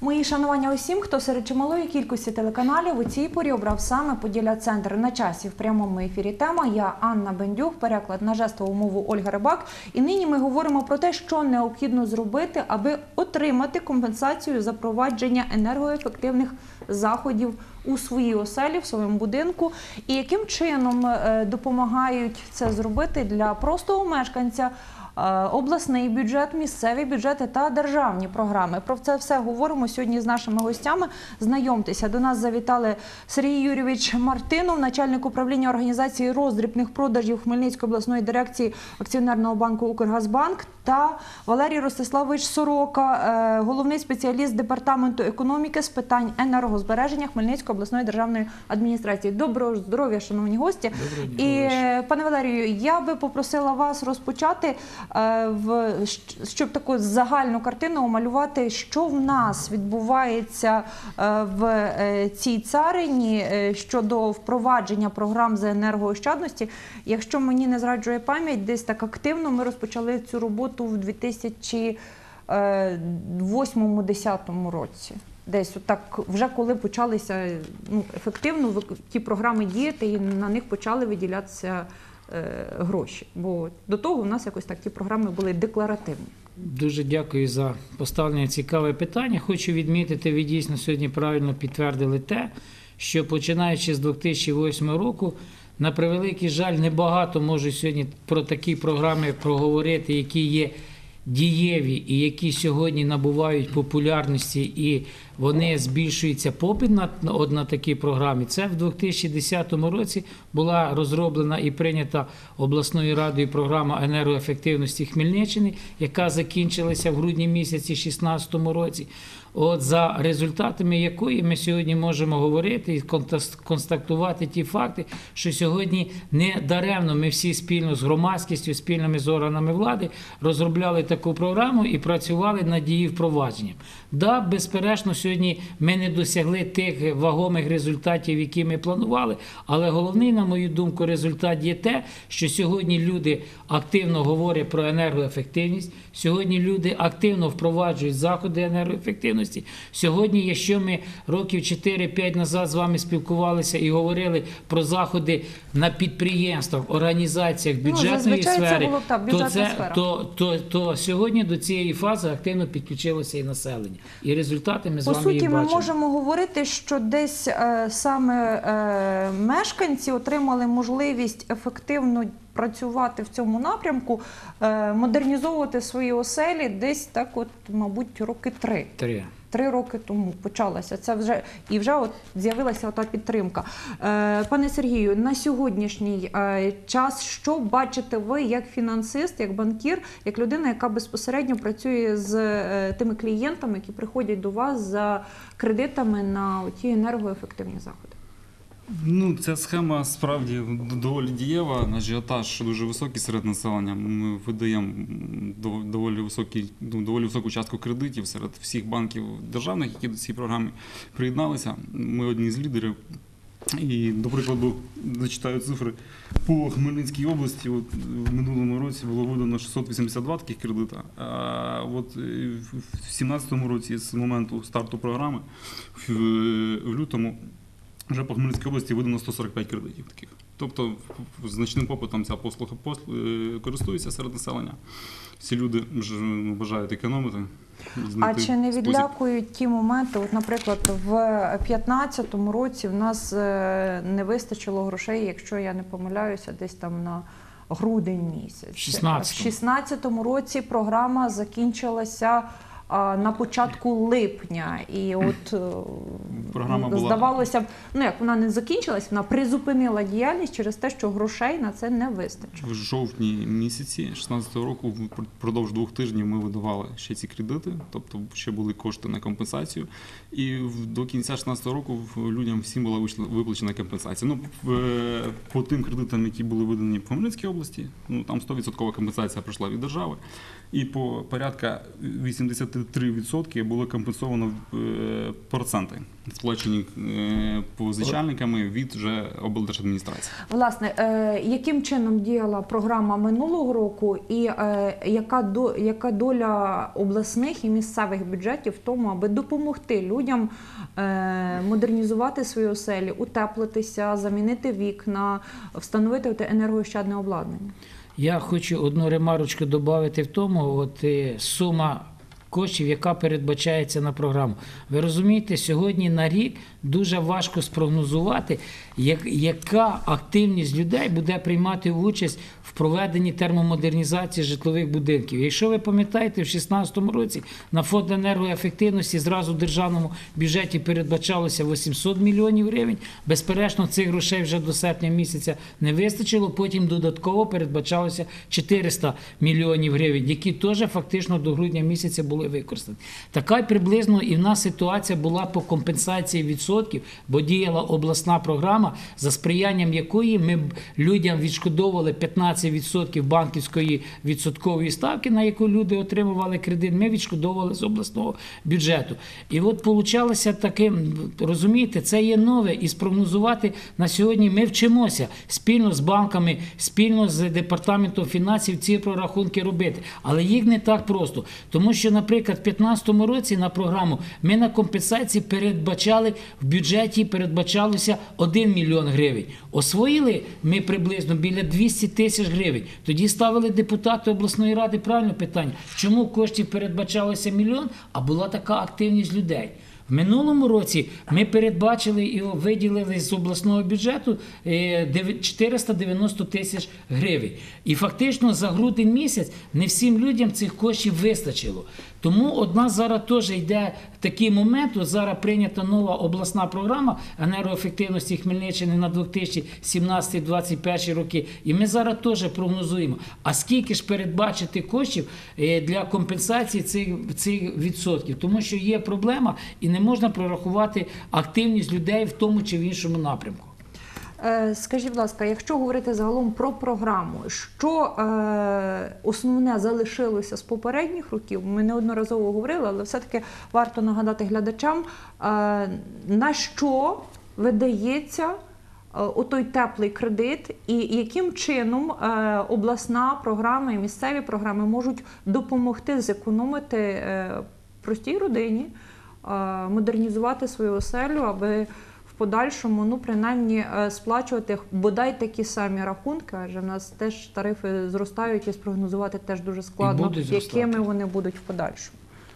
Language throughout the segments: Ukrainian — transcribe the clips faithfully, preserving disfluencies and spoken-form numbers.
Мої шанування усім, хто серед чималої кількості телеканалів у цій порі обрав саме Поділля-центр. На часі в прямому ефірі тема. Я Анна Бендюк, переклад на жестову мову Ольга Рибак. І нині ми говоримо про те, що необхідно зробити, аби отримати компенсацію за провадження енергоефективних заходів у своїй оселі, в своєму будинку. І яким чином допомагають це зробити для простого мешканця обласний бюджет, місцеві бюджети та державні програми. Про це все говоримо сьогодні з нашими гостями. Знайомтеся, до нас завітали Сергій Юрійович Мартинов, начальник управління організації роздрібних продажів Хмельницької обласної дирекції акціонерного банку «Укргазбанк» та Валерій Ростиславович Сорока, головний спеціаліст департаменту економіки з питань енергозбереження Хмельницької обласної державної адміністрації. Доброго здоров'я, шановні гості. І, пане Валерію, я би попросила вас розпочати, щоб таку загальну картину омалювати, що в нас відбувається в цій царині щодо впровадження програм з енергоощадності. Якщо мені не зраджує пам'ять, десь так активно ми розпочали цю роботу в дві тисячі восьмому-десятому році. Десь отак, вже коли почалися ну, ефективно ті програми діяти і на них почали виділятися гроші. Бо до того у нас якось так ті програми були декларативні. Дуже дякую за поставлення цікаве питання. Хочу відмітити, ви дійсно сьогодні правильно підтвердили те, що починаючи з дві тисячі восьмого року, на превеликий жаль, небагато можу сьогодні про такі програми проговорити, які є дієві і які сьогодні набувають популярності і вони збільшуються попит на, на такі програми. Це в дві тисячі десятому році була розроблена і прийнята обласною радою програма енергоефективності Хмельниччини, яка закінчилася в грудні місяці дві тисячі шістнадцятому році. От за результатами якої ми сьогодні можемо говорити і констатувати ті факти, що сьогодні не даремно ми всі спільно з громадськістю, спільними з органами влади розробляли таку програму і працювали над її впровадженням. Да, безперечно, сьогодні ми не досягли тих вагомих результатів, які ми планували, але головний, на мою думку, результат є те, що сьогодні люди активно говорять про енергоефективність, сьогодні люди активно впроваджують заходи енергоефективності. Сьогодні, якщо ми років чотири-п'ять назад з вами спілкувалися і говорили про заходи на підприємствах, організаціях, бюджетної ну, сфери, це було, так, то, це, то, то, то сьогодні до цієї фази активно підключилося і населення. І результати ми з По вами суті, їх бачимо. Ми можемо говорити, що десь е, саме е, мешканці отримали можливість ефективно працювати в цьому напрямку, е, модернізовувати свої оселі десь так от, мабуть, роки три. Три. Три роки тому почалася. Це вже, і вже от з'явилася та підтримка. Е, пане Сергію, на сьогоднішній е, час що бачите ви як фінансист, як банкір, як людина, яка безпосередньо працює з е, тими клієнтами, які приходять до вас за кредитами на ті енергоефективні заходи? Ну, ця схема справді доволі дієва, ажіотаж дуже високий серед населення. Ми видаємо доволі, високий, доволі високу частку кредитів серед всіх банків державних, які до цієї програми приєдналися. Ми одні з лідерів. І, до прикладу, зачитаю цифри. По Хмельницькій області от, в минулому році було видано шістсот вісімдесят два таких кредита. А от в дві тисячі сімнадцятому році, з моменту старту програми, в, в лютому, вже по Хмельницькій області видано сто сорок п'ять кредитів таких. Тобто значним попитом ця послуга користується серед населення. Всі люди бажають економити. А чи не відлякують ті моменти, от, наприклад, в дві тисячі п'ятнадцятому році в нас не вистачило грошей, якщо я не помиляюся, десь там на грудень місяць. В шістнадцятому. В шістнадцятому році програма закінчилася на початку липня, і от програма була... здавалося б, ну як вона не закінчилась, вона призупинила діяльність через те, що грошей на це не вистачило. В жовтні місяці дві тисячі шістнадцятого року впродовж двох тижнів ми видавали ще ці кредити, тобто ще були кошти на компенсацію, і до кінця дві тисячі шістнадцятого року людям всім була виплачена компенсація. Ну, по тим кредитам, які були видані в Хмельницькій області, ну там сто відсотків компенсація прийшла від держави, і по порядка вісімдесят три відсотки було компенсовано е, проценти, сплачені е, позичальниками від вже облдержадміністрації. Власне, е, яким чином діяла програма минулого року і е, яка, до, яка доля обласних і місцевих бюджетів в тому, аби допомогти людям е, модернізувати свої оселі, утеплитися, замінити вікна, встановити те енергоощадне обладнання? Я хочу одну ремарочку додати в тому, от е, сума коштів, яка передбачається на програму. Ви розумієте, сьогодні на рік дуже важко спрогнозувати, як, яка активність людей буде приймати участь в проведенні термомодернізації житлових будинків. Якщо ви пам'ятаєте, в дві тисячі шістнадцятому році на фонд енергоефективності зразу в державному бюджеті передбачалося вісімсот мільйонів гривень. Безперечно, цих грошей вже до серпня місяця не вистачило. Потім додатково передбачалося чотириста мільйонів гривень, які теж фактично до грудня місяця були використані. Така приблизно і в нас ситуація була по компенсації відсотків, бо діяла обласна програма, за сприянням якої ми людям відшкодовували п'ятнадцять відсотків банківської відсоткової ставки, на яку люди отримували кредит, ми відшкодовували з обласного бюджету. І от получалося таким, розумієте, це є нове, і спрогнозувати на сьогодні ми вчимося спільно з банками, спільно з департаментом фінансів ці прорахунки робити. Але їх не так просто, тому що, наприклад, в дві тисячі п'ятнадцятому році на програму ми на компенсації передбачали, в бюджеті передбачалося один мільйон гривень. Освоїли ми приблизно біля двісті тисяч гривень. Тоді ставили депутати обласної ради правильне питання, чому коштів передбачалося мільйон, а була така активність людей. В минулому році ми передбачили і виділили з обласного бюджету чотириста дев'яносто тисяч гривень. І фактично за грудень місяць не всім людям цих коштів вистачило. Тому от нас зараз теж йде такий момент, от зараз прийнята нова обласна програма енергоефективності Хмельниччини на дві тисячі сімнадцятий - двадцять перший роки. І ми зараз теж прогнозуємо, а скільки ж передбачити коштів для компенсації цих, цих відсотків. Тому що є проблема і не можна прорахувати активність людей в тому чи в іншому напрямку. Скажіть, будь ласка, якщо говорити загалом про програму, що е, основне залишилося з попередніх років, ми неодноразово говорили, але все-таки варто нагадати глядачам, е, на що видається е, отой теплий кредит і яким чином е, обласна програма і місцеві програми можуть допомогти зекономити е, простій родині, е, модернізувати свою оселю, аби в подальшому, ну, принаймні, сплачувати бодай такі самі рахунки, адже в нас теж тарифи зростають і спрогнозувати теж дуже складно, якими вони будуть в подальшому.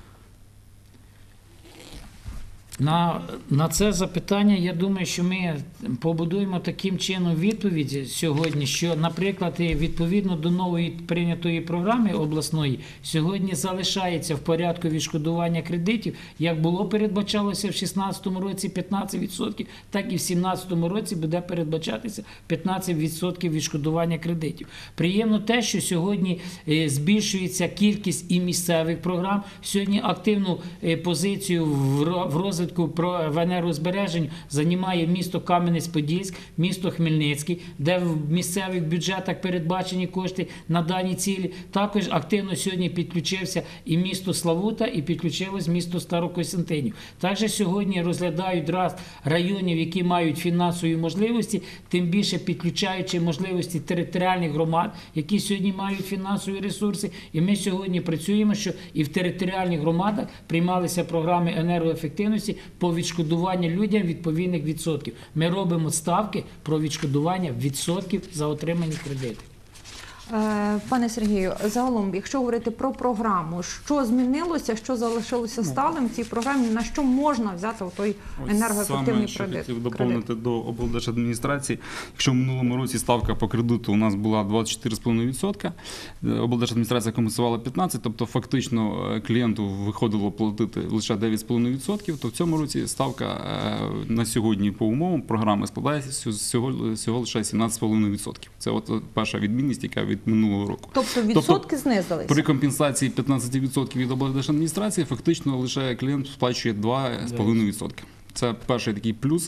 На, на це запитання, я думаю, що ми побудуємо таким чином відповідь сьогодні, що, наприклад, відповідно до нової прийнятої програми обласної, сьогодні залишається в порядку відшкодування кредитів, як було передбачалося в дві тисячі шістнадцятому році п'ятнадцять відсотків, так і в дві тисячі сімнадцятому році буде передбачатися п'ятнадцять відсотків відшкодування кредитів. Приємно те, що сьогодні збільшується кількість і місцевих програм, сьогодні активну позицію в розвитку в енергозбереженні займає місто Кам'янець-Подільськ, місто Хмельницький, де в місцевих бюджетах передбачені кошти на дані цілі. Також активно сьогодні підключився і місто Славута, і підключилось місто Старокостянтинів. Також сьогодні розглядають раз районів, які мають фінансові можливості, тим більше підключаючи можливості територіальних громад, які сьогодні мають фінансові ресурси. І ми сьогодні працюємо, що і в територіальних громадах приймалися програми енергоефективності по відшкодуванню людям відповідних відсотків. Ми робимо ставки про відшкодування відсотків за отримані кредити. Пане Сергію, загалом, якщо говорити про програму, що змінилося, що залишилося сталим в цій програмі, на що можна взяти той енергоефективний Ось кредит? Саме, що хотів доповнити до облдержадміністрації. Якщо в минулому році ставка по кредиту у нас була двадцять чотири цілих п'ять десятих відсотка, облдержадміністрація компенсувала п'ятнадцять, тобто фактично клієнту виходило платити лише дев'ять цілих п'ять десятих відсотка, то в цьому році ставка на сьогодні по умовам програми складається всього, всього лише сімнадцять цілих п'ять десятих відсотка. Це от перша відмінність, яка від минулого року. Тобто відсотки тобто, знизилися? При компенсації п'ятнадцять відсотків від облдержадміністрації фактично лише клієнт сплачує два цілих п'ять десятих відсотка. Це перший такий плюс.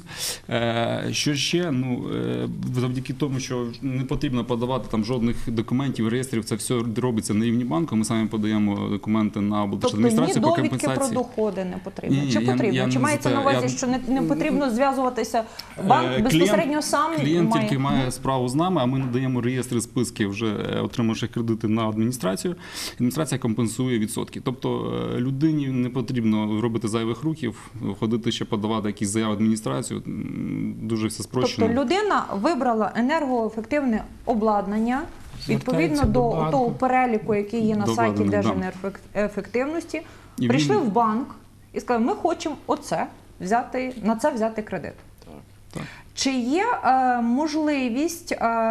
Е, що ще? Ну, е, завдяки тому, що не потрібно подавати там жодних документів, реєстрів, це все робиться на рівні банку. Ми самі подаємо документи на облдержадміністрацію тобто, по ні довідки компенсації. про доходи не потрібно? Ні, Чи я- потрібно? я Чи не мається за на те. увазі, Я- що не, не потрібно зв'язуватися? Банк Е, безпосередньо сам клієнт має? тільки має справу з нами, а ми надаємо реєстри списків вже е, отримавших кредити на адміністрацію. Адміністрація компенсує відсотки. Тобто е, людині не потрібно робити зайвих рухів, ходити ще подавати якісь заяви в адміністрацію. М, Дуже все спрощено. Тобто людина вибрала енергоефективне обладнання, відповідно Звертається до, до банку. того переліку, який є на До сайті обладнання, да. Держенергоефективності, І прийшли він- в банк і сказали, ми хочемо оце взяти, на це взяти кредит. Так. Чи є е, можливість,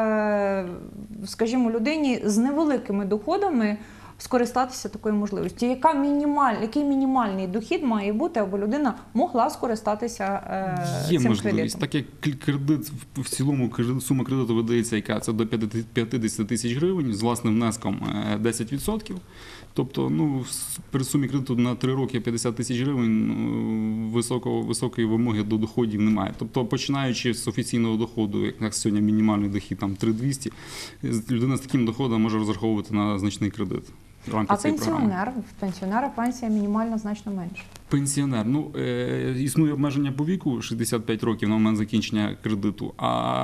е, скажімо, людині з невеликими доходами скористатися такою можливістю? Яка мінімаль, який мінімальний дохід має бути, аби людина могла скористатися е, Є цим можливість, кредитом? так як кл- кредит в- в цілому кредит- сума кредиту видається, яка це до п'ятдесят тисяч гривень з власним внеском е, десять відсотків. Тобто, ну, с- при сумі кредиту на три роки п'ятдесят тисяч гривень ну, високого, високої вимоги до доходів немає. Тобто, починаючи з офіційного доходу, як як сьогодні мінімальний дохід там три тисячі двісті, з- людина з таким доходом може розраховувати на значний кредит. В А рамках цієї програми. пенсіонер, в пенсіонера пенсія мінімальна значно менша. Пенсіонер. Ну, е, існує обмеження по віку шістдесят п'ять років на момент закінчення кредиту,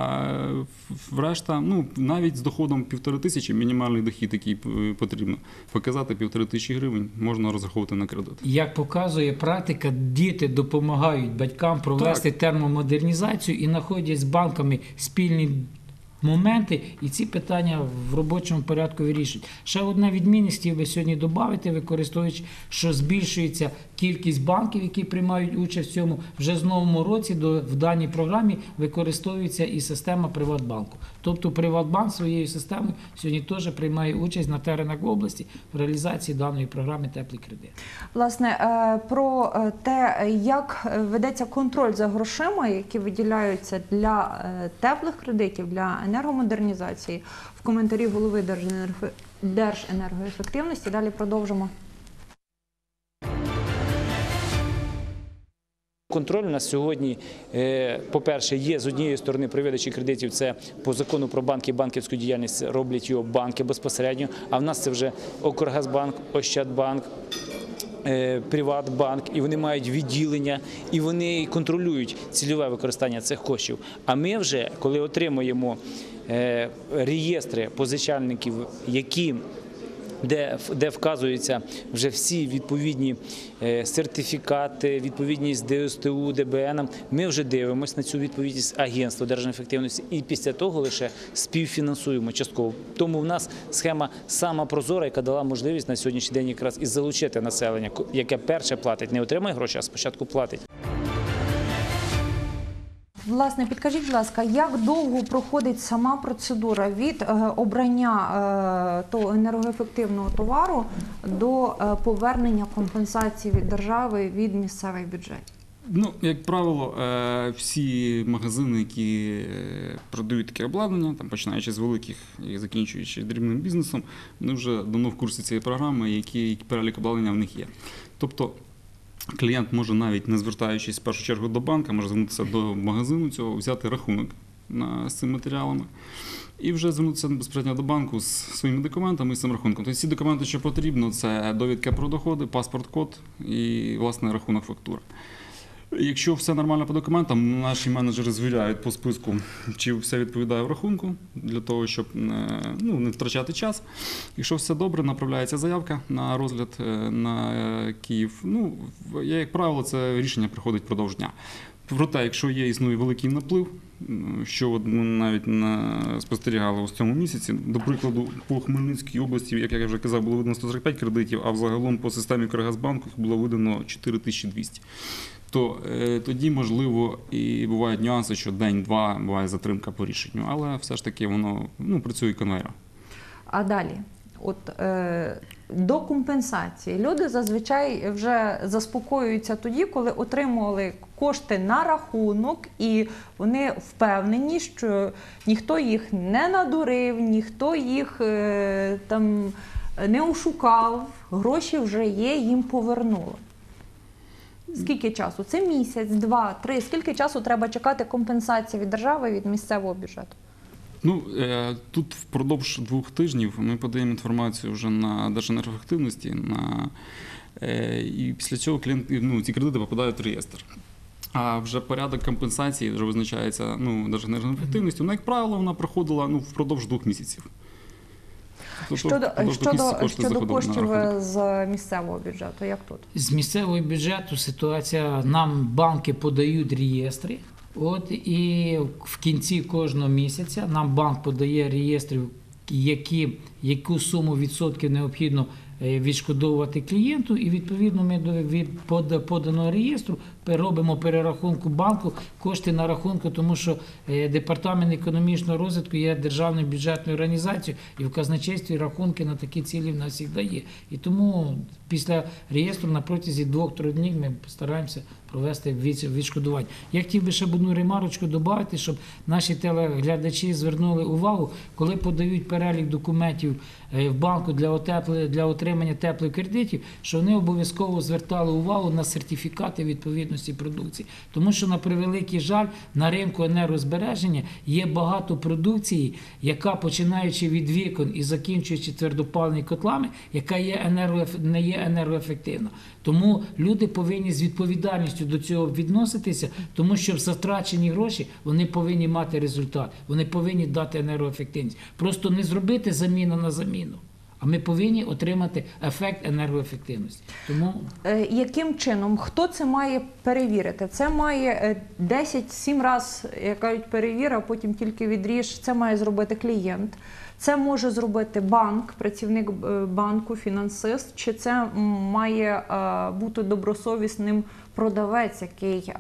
а в- решта, ну, навіть з доходом півтори тисячі, мінімальний дохід, який е, потрібно показати, півтори тисячі гривень, можна розраховувати на кредит. Як показує практика, діти допомагають батькам провести термомодернізацію і знаходять з банками спільні моменти, і ці питання в робочому порядку вирішують. Ще одна відмінність хотів би сьогодні додати, використовуючи, що збільшується кількість банків, які приймають участь в цьому. Вже з новому році до, в даній програмі використовується і система Приватбанку. Тобто Приватбанк своєю системою сьогодні теж приймає участь на теренах області в реалізації даної програми «Теплий кредит». Власне, е, про е, те, як ведеться контроль за грошима, які виділяються для е, теплих кредитів, для енергомодернізації, в коментарі голови Держенерго- Держенергоефективності. Далі продовжимо. Контроль у нас сьогодні, е, по-перше, є з однієї сторони при видачі кредитів, це по закону про банки і банківську діяльність роблять його банки безпосередньо, а в нас це вже Укргазбанк, Ощадбанк, е, Приватбанк, і вони мають відділення, і вони контролюють цільове використання цих коштів. А ми вже, коли отримуємо е, реєстри позичальників, які Де, де вказуються вже всі відповідні е, сертифікати, відповідність Д С Т У, Д Б Н, ми вже дивимося на цю відповідність Агентства Держефективності і після того лише співфінансуємо частково. Тому в нас схема сама прозора, яка дала можливість на сьогоднішній день якраз і залучити населення, яке перше платить, не отримає гроші, а спочатку платить. Власне, підкажіть, будь ласка, як довго проходить сама процедура від е, обрання е, того енергоефективного товару до е, повернення компенсації від держави, від місцевих бюджетів? Ну, як правило, е, всі магазини, які е, продають таке обладнання, там, починаючи з великих і закінчуючи дрібним бізнесом, вони вже давно в курсі цієї програми, який перелік обладнання в них є. Тобто, клієнт може навіть не звертаючись в першу чергу до банка, може звернутися до магазину цього, взяти рахунок на, з цими матеріалами і вже звернутися безпосередньо до банку з своїми документами і з цим рахунком. Тобто всі документи, що потрібно, це довідка про доходи, паспорт-код і, власне, рахунок фактури. Якщо все нормально по документам, наші менеджери звіряють по списку, чи все відповідає в рахунку, для того, щоб не, ну, не втрачати час. Якщо все добре, направляється заявка на розгляд на Київ. Ну, як правило, це рішення приходить впродовж дня. Проте, якщо є існує великий наплив, що от ми навіть на, спостерігали у цьому місяці, до прикладу, по Хмельницькій області, як я вже казав, було видано сто сорок п'ять кредитів, а взагалом по системі Укргазбанку їх було видано чотири тисячі двісті. То е, тоді, можливо, і бувають нюанси, що день-два буває затримка по рішенню, але все ж таки воно ну, працює конвейером. А далі, от е, до компенсації люди зазвичай вже заспокоюються тоді, коли отримували кошти на рахунок, і вони впевнені, що ніхто їх не надурив, ніхто їх е, там не ошукав, гроші вже є, їм повернули. Скільки часу? Це місяць, два, три. Скільки часу треба чекати компенсації від держави, від місцевого бюджету? Ну, е, тут впродовж двох тижнів ми подаємо інформацію вже на Держенергоефективності, на, е, і після цього клієнт, ну, ці кредити попадають в реєстр. А вже порядок компенсації вже визначається ну, Держенергоефективністю. Ну, як правило, вона проходила ну, впродовж двох місяців. Тобто, Щодо, впродовж двох щодо, місяців кошти щодо заходили на коштів рахунок. з місцевого бюджету, як тут? З місцевого бюджету ситуація, нам банки подають реєстри, от, і в кінці кожного місяця нам банк подає реєстрів, які, яку суму відсотків необхідно е, відшкодовувати клієнту, і відповідно ми до від пода- поданого реєстру робимо перерахунку банку, кошти на рахунку, тому що е, Департамент економічного розвитку є державною бюджетною організацією, і в казначействі рахунки на такі цілі в нас завжди є. І тому після реєстру на протязі двох-трьох днів ми постараємося провести від- відшкодування. Я хотів би ще б одну ремарочку додати, щоб наші телеглядачі звернули увагу, коли подають перелік документів е, в банку для, отепле- для отримання теплих кредитів, що вони обов'язково звертали увагу на сертифікати відповідності продукції. Тому що, на превеликий жаль, на ринку енергозбереження є багато продукції, яка, починаючи від вікон і закінчуючи твердопаливними котлами, яка є енергоеф- не є енергоефективна. Тому люди повинні з відповідальністю до цього відноситися, тому що за втрачені гроші вони повинні мати результат, вони повинні дати енергоефективність. Просто не зробити заміну на заміну, а ми повинні отримати ефект енергоефективності. Тому Е, Яким чином? Хто це має перевірити? Це має е, десять-сім раз, як кажуть, перевір, а потім тільки відріж. Це має зробити клієнт. Це може зробити банк, працівник е, банку, фінансист, чи це м, має е, бути добросовісним продавець, який е,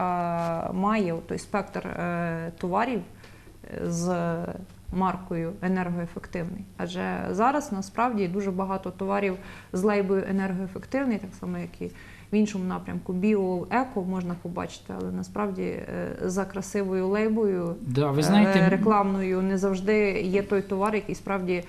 має той спектр е, товарів е, з маркою енергоефективний. Адже зараз насправді дуже багато товарів з лейбою енергоефективний, так само як і в іншому напрямку біо, еко можна побачити, але насправді е, за красивою лейбою да, ви е, знаєте, рекламною не завжди є той товар, який справді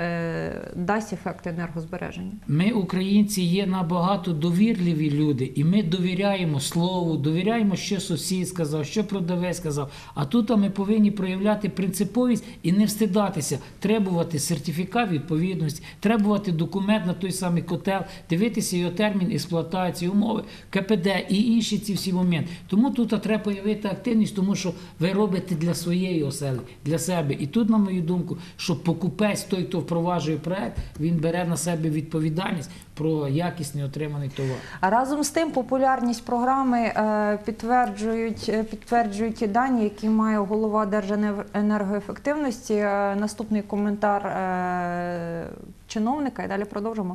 е, дасть ефект енергозбереження. ми, українці, є набагато довірливі люди, і ми довіряємо слову, довіряємо, що сусід сказав, що продавець сказав. А тут ми повинні проявляти принциповість і не встидатися, требувати сертифікат відповідності, требувати документ на той самий котел, дивитися його термін експлуатації, умови, ка пе де і інші ці всі моменти. Тому тут треба проявити активність, тому що ви робите для своєї оселі, для себе. І тут, на мою думку, що покупець, той, хто впроваджує проект, він бере на себе відповідальність про якісний отриманий товар. А разом з тим популярність програми е, підтверджують, е, підтверджують і дані, які має голова Держенергоефективності. Е, Наступний коментар е, чиновника і далі продовжимо.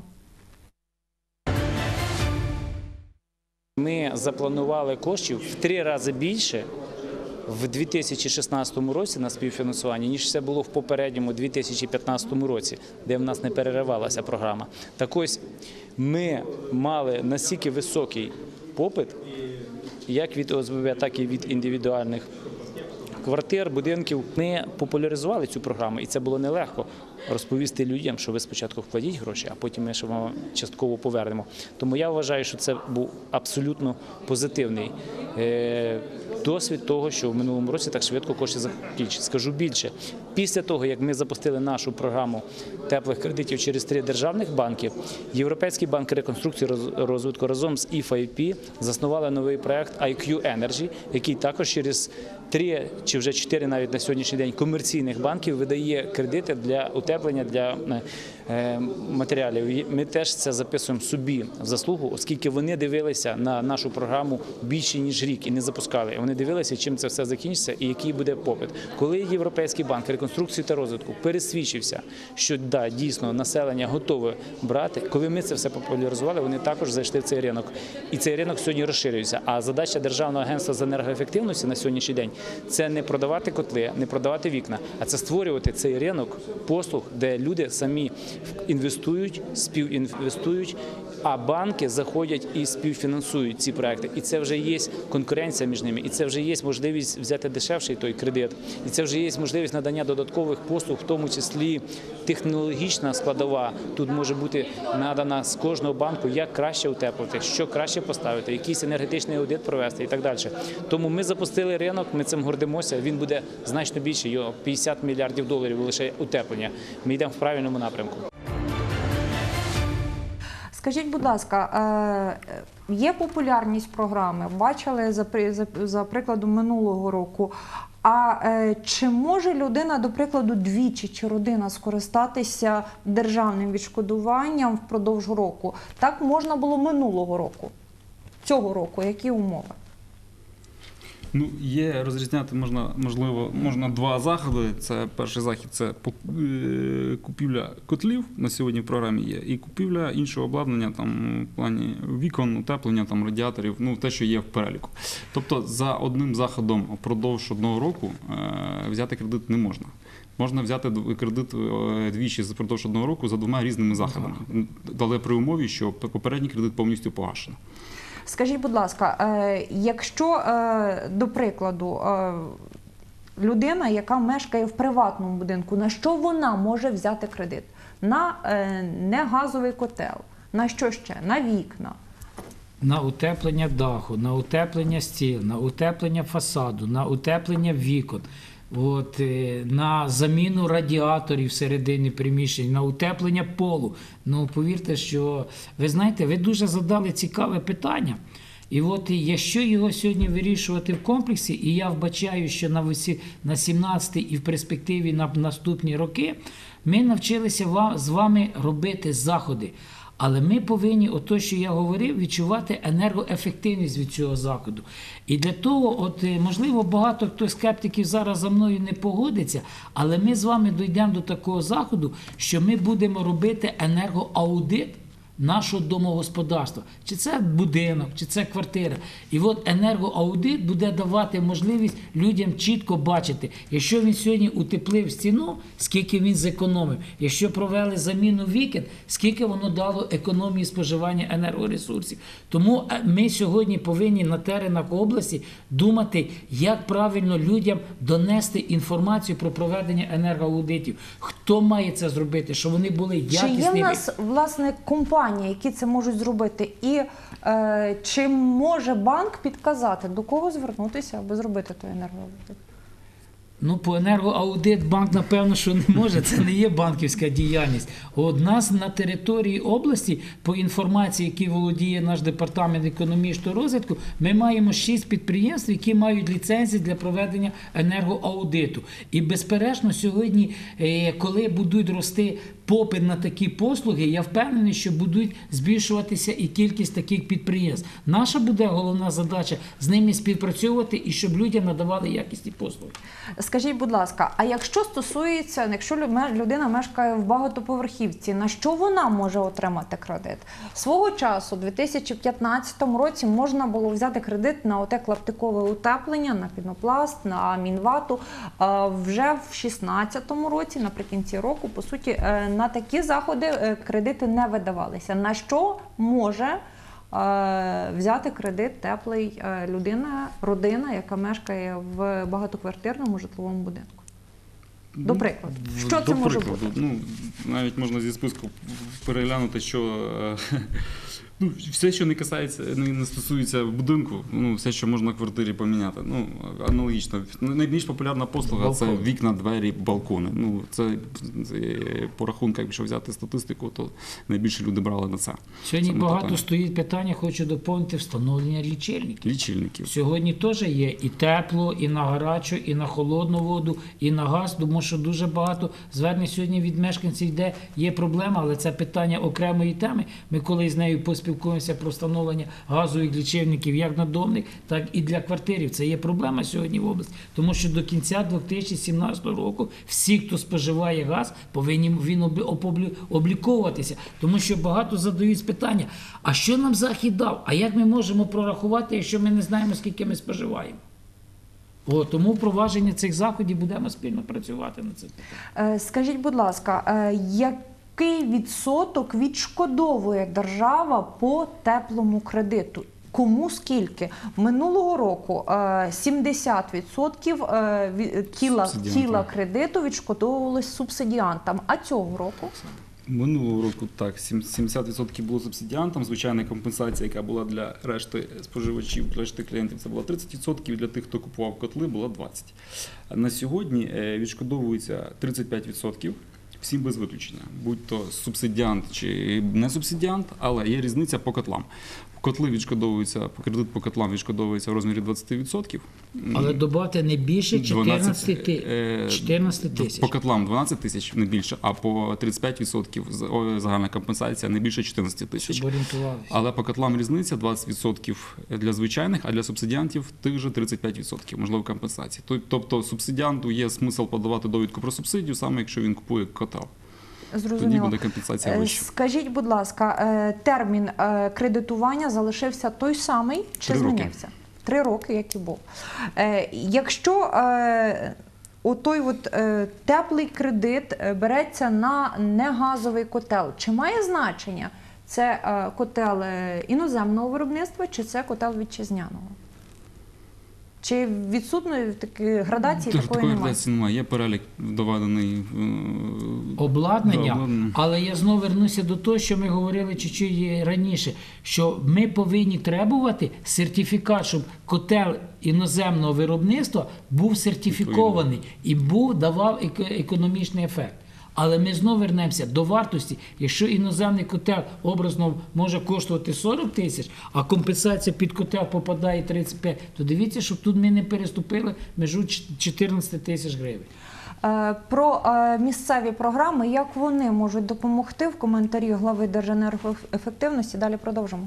Ми запланували коштів в три рази більше в дві тисячі шістнадцятому році на співфінансування, ніж це було в попередньому дві тисячі п'ятнадцятому році, де в нас не переривалася програма. Так ось, ми мали настільки високий попит, як від О С Б Б, так і від індивідуальних квартир, будинків. Ми популяризували цю програму, і це було нелегко розповісти людям, що ви спочатку вкладіть гроші, а потім ми ще вам частково повернемо. Тому я вважаю, що це був абсолютно позитивний е, досвід того, що в минулому році так швидко кошти закінчились. Скажу більше, після того, як ми запустили нашу програму теплих кредитів через три державних банки, Європейський банк реконструкції і розвитку разом з І Ф Ай Пі заснували новий проект ай к'ю Energy, який також через три чи вже чотири навіть на сьогоднішній день комерційних банків видає кредити для утеплення, для е, матеріалів. Ми теж це записуємо собі в заслугу, оскільки вони дивилися на нашу програму більше ніж рік і не запускали. Вони дивилися, чим це все закінчиться і який буде попит. Коли Європейський банк реконструкції та розвитку пересвідчився, що да, дійсно населення готове брати, коли ми це все популяризували, вони також зайшли в цей ринок. І цей ринок сьогодні розширюється. А задача Державного агентства з енергоефективності на сьогоднішній день – це не продавати котли, не продавати вікна, а це створювати цей ринок послуг двох, де люди самі інвестують, співінвестують, а банки заходять і співфінансують ці проекти. І це вже є конкуренція між ними, і це вже є можливість взяти дешевший той кредит, і це вже є можливість надання додаткових послуг, в тому числі технологічна складова. Тут може бути надана з кожного банку, як краще утеплити, що краще поставити, якийсь енергетичний аудит провести і так далі. Тому ми запустили ринок, ми цим гордимося, він буде значно більший, його п'ятдесят мільярдів доларів лише утеплення. Ми йдемо в правильному напрямку. Скажіть, будь ласка, е, є популярність програми, бачили за, при- за, за прикладом минулого року, а е, чи може людина, до прикладу, двічі чи родина скористатися державним відшкодуванням впродовж року? Так можна було минулого року, цього року, які умови? Ну, є розрізняти можна, можливо, можна два заходи. Це перший захід це пок- е, купівля котлів на сьогодні в програмі є, і купівля іншого обладнання там в плані вікон, утеплення, там радіаторів, ну те, що є в переліку. Тобто за одним заходом впродовж одного року е, взяти кредит не можна. Можна взяти д- кредит е, двічі впродовж одного року за двома різними заходами, але при умові, що попередній кредит повністю погашено. Скажіть, будь ласка, е, якщо, е, до прикладу, е, людина, яка мешкає в приватному будинку, на що вона може взяти кредит? На е, негазовий котел, на що ще? На вікна. На утеплення даху, на утеплення стін, на утеплення фасаду, на утеплення вікон, от, е, на заміну радіаторів всередині приміщень, на утеплення полу. Ну, повірте, що, ви знаєте, ви дуже задали цікаве питання. І от і якщо його сьогодні вирішувати в комплексі, і я вбачаю, що на висі- на сімнадцятий і в перспективі на наступні роки, ми навчилися ва- з вами робити заходи. Але ми повинні, ото, що я говорив, відчувати енергоефективність від цього заходу. І для того, от, е, можливо, багато хто скептиків зараз за мною не погодиться, але ми з вами дійдемо до такого заходу, що ми будемо робити енергоаудит нашого домогосподарства. Чи це будинок, чи це квартира. І от енергоаудит буде давати можливість людям чітко бачити, якщо він сьогодні утеплив стіну, скільки він зекономив. Якщо провели заміну вікон, скільки воно дало економії споживання енергоресурсів. Тому е, ми сьогодні повинні на теренах області думати, як правильно людям донести інформацію про проведення енергоаудитів. Хто має це зробити, щоб вони були Чи є в якісними. нас, власне, компанії, які це можуть зробити? І е, чи може банк підказати, до кого звернутися, аби зробити той енергоаудит? Ну, по енергоаудит банк, напевно, що не може, це не є банківська діяльність. У нас на території області, по інформації, які володіє наш департамент економічного розвитку, ми маємо шість підприємств, які мають ліцензії для проведення енергоаудиту. І, безперечно, сьогодні, е, коли будуть рости попит на такі послуги, я впевнений, що будуть збільшуватися і кількість таких підприємств. Наша буде головна задача з ними співпрацьовувати і щоб людям надавали якісні послуги. Скажіть, будь ласка, а якщо стосується, якщо лю- людина мешкає в багатоповерхівці, на що вона може отримати кредит? Свого часу, у дві тисячі п'ятнадцятому році, можна було взяти кредит на оте клаптикове утеплення, на пінопласт, на мінвату. А вже в дві тисячі шістнадцятому році, наприкінці року, по суті, е, на такі заходи е, кредити не видавалися. На що може е, взяти кредит теплий е, людина, родина, яка мешкає в багатоквартирному житловому будинку? До прикладу, що це До може прикладу, бути? Ну, навіть можна зі списку переглянути, що е, ну, все, що не касається, не, не стосується будинку, ну, все, що можна в квартирі поміняти. Ну, аналогічно. Найбільш популярна послуга це Балкон. вікна, двері, балкони. Ну, це, це по рахунках, якщо взяти статистику, то найбільше люди брали на це. Сьогодні Саме багато питання. стоїть питання, хочу доповнити, встановлення лічильників. Лічильників. Сьогодні теж є і тепло, і на гарячу, і на холодну воду, і на газ, тому що дуже багато звернень сьогодні від мешканців, де є проблема, але це питання окремої теми. Ми коли з нею поспілкуємося про встановлення газових лічильників як на домних, так і для квартирів. Це є проблема сьогодні в області, тому що до кінця дві тисячі сімнадцятого року всі, хто споживає газ, повинні він облі- опоблі- обліковуватися, тому що багато задають питання, а що нам Захід дав? А як ми можемо прорахувати, якщо ми не знаємо, скільки ми споживаємо? О, тому впровадження цих заходів будемо спільно працювати над цим. Е, Скажіть, будь ласка, е, який відсоток відшкодовує держава по теплому кредиту? Кому скільки? Минулого року е, сімдесят відсотків е, ві- тіла, Субсидіантам. тіла кредиту відшкодовувалось субсидіантам. А цього року? Минулого року так, сім- сімдесят відсотків було субсидіантам. Звичайна компенсація, яка була для решти споживачів, для решти клієнтів, це була тридцять відсотків, для тих, хто купував котли, була двадцять відсотків. На сьогодні е, відшкодовується тридцять п'ять відсотків. Всім без виключення, будь-то субсидіант чи не субсидіант, але є різниця по котлам. Котли відшкодовуються, кредит по котлам відшкодовується в розмірі двадцять відсотків. Але добавте не більше чотирнадцять ти- е, чотирнадцять тисяч. По котлам дванадцять тисяч, не більше, а по тридцять п'ять відсотків з- о, загальна компенсація не більше чотирнадцять тисяч. Щоб орієнтувалися. Але по котлам різниця двадцять відсотків для звичайних, а для субсидіантів тих же тридцять п'ять відсотків, можливо, компенсації. Тоб- Тобто субсидіанту є смисл подавати довідку про субсидію, саме якщо він купує котел. Тоді Зрозуміло. буде компенсація Е, вища. Скажіть, будь ласка, е, термін е, кредитування залишився той самий чи Три роки. змінився? Три роки, як і був. Е, Якщо е, отой от, е, теплий кредит е, береться на негазовий котел, чи має значення це е, котел е, іноземного виробництва, чи це котел вітчизняного? Чи відсутної такі градації Тож такої такої немає? градації немає. Є перелік доведений е, Обладнання, да, обладнання. але я знову вернуся до того, що ми говорили чуть-чуть раніше, що ми повинні требувати сертифікат, щоб котел іноземного виробництва був сертифікований і був давав еко- економічний ефект. Але ми знову вернемося до вартості. Якщо іноземний котел образно може коштувати сорок тисяч, а компенсація під котел попадає тридцять п'ять, то дивіться, щоб тут ми не переступили межу чотирнадцять тисяч гривень. Е, Про е, місцеві програми, як вони можуть допомогти, в коментарі глави Держенергоефективності. Далі продовжимо.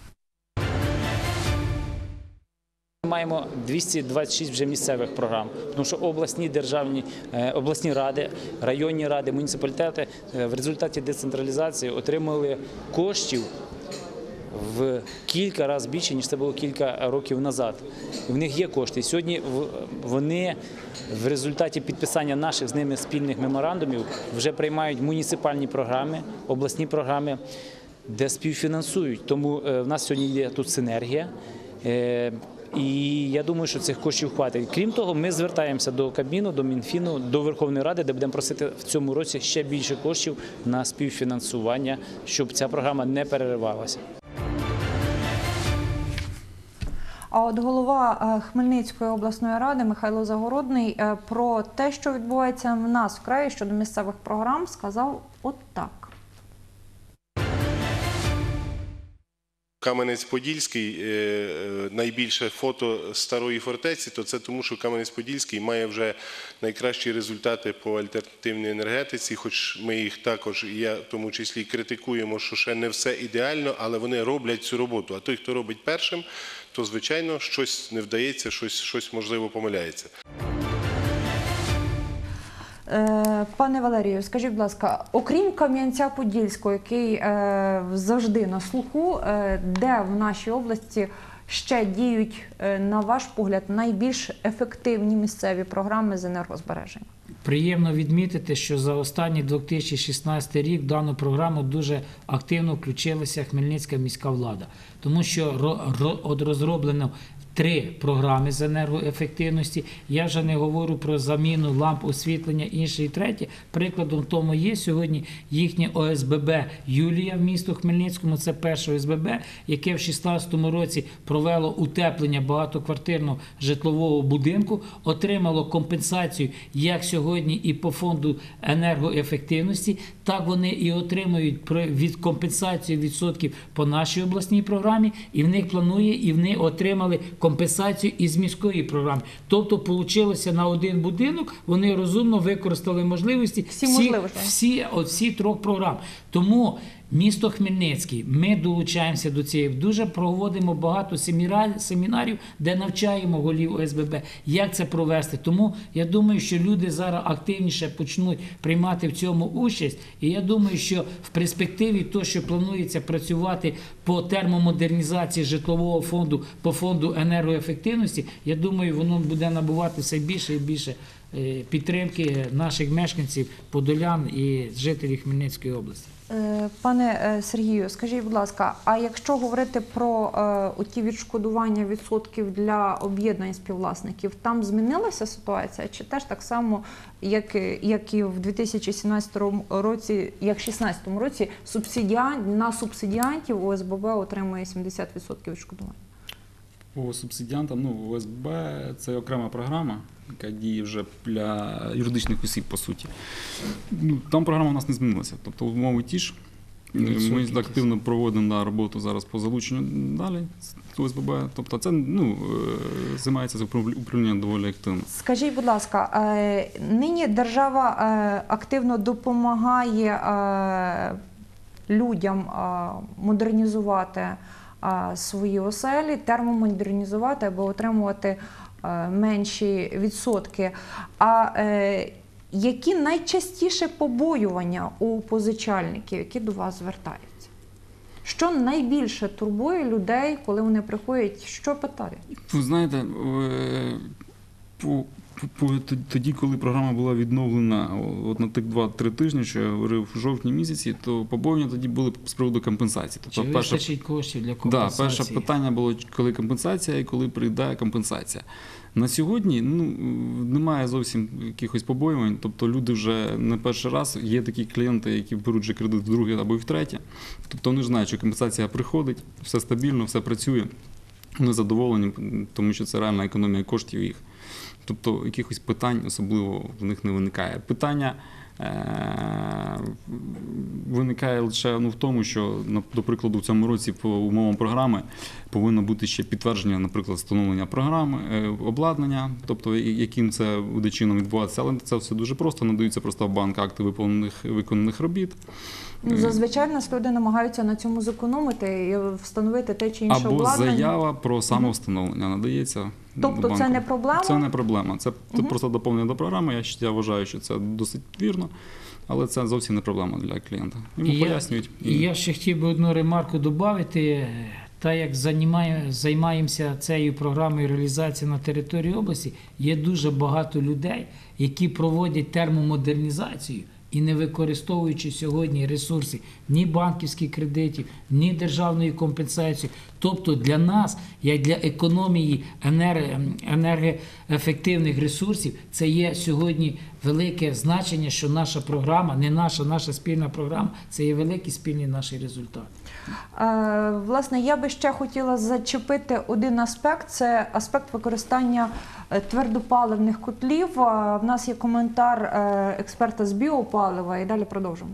Ми маємо двісті двадцять шість вже місцевих програм, тому що обласні державні, е, обласні ради, районні ради, муніципалітети е, в результаті децентралізації отримали коштів в кілька разів більше, ніж це було кілька років назад. І в них є кошти. І сьогодні в- вони в результаті підписання наших з ними спільних меморандумів вже приймають муніципальні програми, обласні програми, де співфінансують. Тому е, в нас сьогодні є тут синергія. Е, І я думаю, що цих коштів хватить. Крім того, ми звертаємося до Кабміну, до Мінфіну, до Верховної Ради, де будемо просити в цьому році ще більше коштів на співфінансування, щоб ця програма не переривалася. А от голова е, Хмельницької обласної ради Михайло Загородний е, про те, що відбувається в нас в краї щодо місцевих програм, сказав от так. Кам'янець-Подільський, е, е, найбільше фото старої фортеці, то це тому, що Кам'янець-Подільський має вже найкращі результати по альтернативній енергетиці, хоч ми їх також, і я в тому числі, критикуємо, що ще не все ідеально, але вони роблять цю роботу. А той, хто робить першим, то, звичайно, щось не вдається, щось, щось можливо, помиляється. Е, Пане Валерію, скажіть, будь ласка, окрім Кам'янця-Подільського, який е, завжди на слуху, е, де в нашій області ще діють, е, на ваш погляд, найбільш ефективні місцеві програми з енергозбереження? Приємно відмітити, що за останній дві тисячі шістнадцятий рік в дану програму дуже активно включилася Хмельницька міська влада, тому що ро- ро- от розроблено три програми з енергоефективності. Я вже не говорю про заміну ламп освітлення, інше і третє. Прикладом тому є сьогодні їхнє О С Б Б «Юлія» в місті Хмельницькому. Це перше О С Б Б, яке в шістнадцятому році провело утеплення багатоквартирного житлового будинку, отримало компенсацію як сьогодні і по фонду енергоефективності, так вони і отримують при- від компенсацію відсотків по нашій обласній програмі, і в них планує, і вони отримали компенсацію із міської програми. Тобто, вийшло на один будинок, вони розумно використали можливості Всі можливості. всі, от всі трьох програм. Тому Місто Хмельницький, ми долучаємося до цієї. Дуже проводимо багато семіра- семінарів, де навчаємо голів О С Б Б, як це провести. Тому я думаю, що люди зараз активніше почнуть приймати в цьому участь. І я думаю, що в перспективі то, що планується працювати по термомодернізації житлового фонду, по фонду енергоефективності, я думаю, воно буде набувати все більше і більше е, підтримки наших мешканців, подолян і жителів Хмельницької області. Е, Пане е, Сергію, скажіть, будь ласка, а якщо говорити про е, оті відшкодування відсотків для об'єднань співвласників, там змінилася ситуація? Чи теж так само, як, і- як і в дві тисячі сімнадцятому році, як в дві тисячі шістнадцятому році, субсидіан... на субсидіантів О С Б Б отримує сімдесят відсотків відшкодування? По субсидіантам, ну, О С Б Б це окрема програма, яка діє вже для юридичних осіб, по суті. Ну, там програма у нас не змінилася. Тобто умови ті ж. Ми активно проводимо да, роботу зараз по залученню далі з О С Б Б. Тобто це ну, е, займається управління доволі активно. Скажіть, будь ласка, е, нині держава е, активно допомагає е, людям е, модернізувати е, свої оселі, термомодернізувати або отримувати е, менші відсотки. А е, які найчастіше побоювання у позичальників, які до вас звертаються? Що найбільше турбує людей, коли вони приходять? Що питають? Ви знаєте, е, по, по, по, тоді, коли програма була відновлена от на тих два-три тижні, що я говорив в жовтні місяці, то побоювання тоді були з приводу компенсації. Чи Тобто, перше, вистачить коштів для да, компенсації? перше питання було, коли компенсація і коли прийде компенсація. На сьогодні ну, немає зовсім якихось побоювань, тобто люди вже не перший раз, є такі клієнти, які беруть вже кредит вдруге або і втретє, тобто вони ж знають, що компенсація приходить, все стабільно, все працює, вони задоволені, тому що це реальна економія коштів їх. Тобто якихось питань особливо в них не виникає. Питання е- виникає лише ну, в тому, що, до прикладу, в цьому році по умовам програми повинно бути ще підтвердження, наприклад, встановлення програми, е- обладнання, тобто яким це буде чином відбуватися. Але це все дуже просто, надаються просто в банк акти виконаних, виконаних робіт. Ну, зазвичай нас люди намагаються на цьому зекономити і встановити те чи інше Або обладнання. заява про самовстановлення надається. Тобто банку. це не проблема? Це не проблема. Це Мгм. просто доповнення до програми. Я, я вважаю, що це досить вірно, але це зовсім не проблема для клієнта. Йому І я, пояснюють. і я ще хотів би одну ремарку додати. Та як займає- займаємося цією програмою реалізації на території області, є дуже багато людей, які проводять термомодернізацію і не використовуючи сьогодні ресурси ні банківських кредитів, ні державної компенсації. Тобто для нас, як для економії енер- енергоефективних ресурсів, це є сьогодні велике значення, що наша програма, не наша, наша спільна програма, це є великий спільний наш результат. Е, Власне, я би ще хотіла зачепити один аспект – це аспект використання е, твердопаливних котлів. Е, В нас є коментар е, експерта з біопалива і далі продовжимо.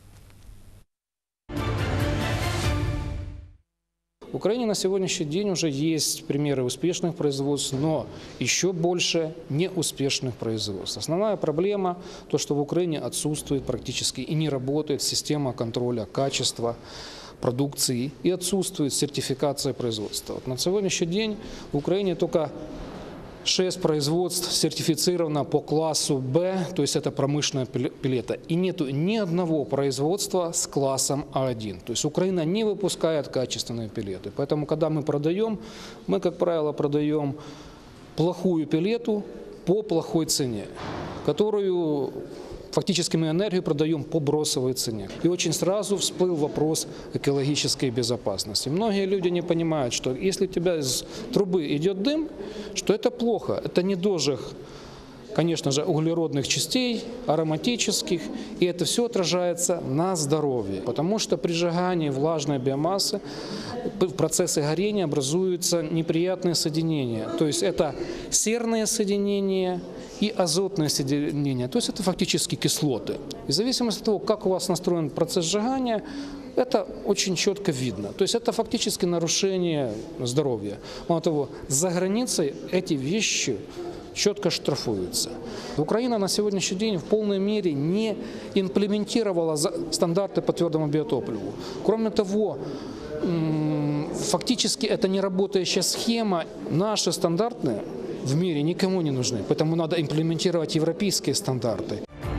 В Украине на сегодняшний день уже есть примеры успешных производств, но еще больше неуспешных производств. Основная проблема – то, что в Украине отсутствует практически и не работает система контроля качества продукции и отсутствует сертификация производства. Вот на сегодняшний день в Украине только шесть производств сертифицировано по классу Б, то есть это промышленная пелета, и нету ни одного производства с классом А один. То есть Украина не выпускает качественные пелеты. Поэтому, когда мы продаем, мы, как правило, продаем плохую пелету по плохой цене, которую фактически мы энергию продаем по бросовой цене. И очень сразу всплыл вопрос экологической безопасности. Многие люди не понимают, что если у тебя из трубы идет дым, что это плохо, это недожиг, конечно же, углеродных частей, ароматических, и это все отражается на здоровье. Потому что при сжигании влажной биомассы в процессе горения образуются неприятные соединения. То есть это серные соединения и азотные соединения. То есть это фактически кислоты. И в зависимости от того, как у вас настроен процесс сжигания, это очень четко видно. То есть это фактически нарушение здоровья. Мало того, за границей эти вещи четко штрафуется. Украина на сегодняшний день в полной мере не имплементировала за- стандарты по твердому биотопливу. Кроме того, м, фактически это не работающая схема. Наши стандарты в мире никому не нужны, поэтому надо имплементировать европейские стандарты.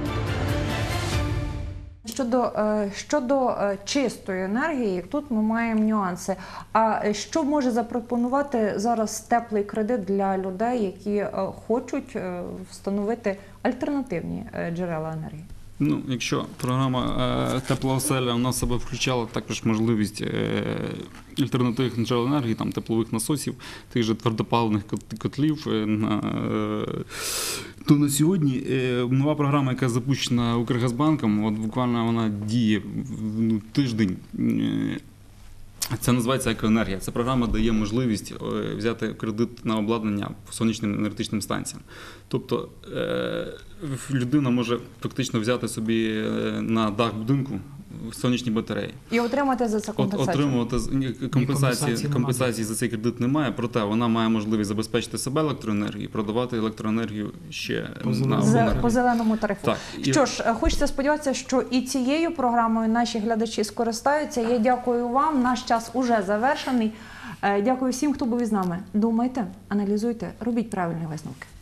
Щодо, е, щодо е, чистої енергії, тут ми маємо нюанси. А що може запропонувати зараз теплий кредит для людей, які е, хочуть е, встановити альтернативні е, джерела енергії? Ну, якщо програма е, «Тепла оселя» у нас в себе включала також можливість е, альтернативних джерел енергії, там теплових насосів, тих же твердопаливних кот- котлів, е, на, е, то на сьогодні е, нова програма, яка запущена Укргазбанком, от буквально вона діє ну, тиждень. Е, Це називається екоенергія. Ця програма дає можливість е, взяти кредит на обладнання по сонячним енергетичним станціям. Тобто е, людина може фактично взяти собі е, на дах будинку сонячні батареї. І отримати за це От, компенсацію? отримувати з- ні, компенсації компенсації, немає. компенсації за цей кредит немає, проте вона має можливість забезпечити себе електроенергією і продавати електроенергію ще на зеленому. З- обленерго. по зеленому тарифу. Так, і- Що ж, е, хочеться сподіватися, що і цією програмою наші глядачі скористаються. Я дякую вам. Наш час уже завершений. Е, Дякую всім, хто був із нами. Думайте, аналізуйте, робіть правильні висновки.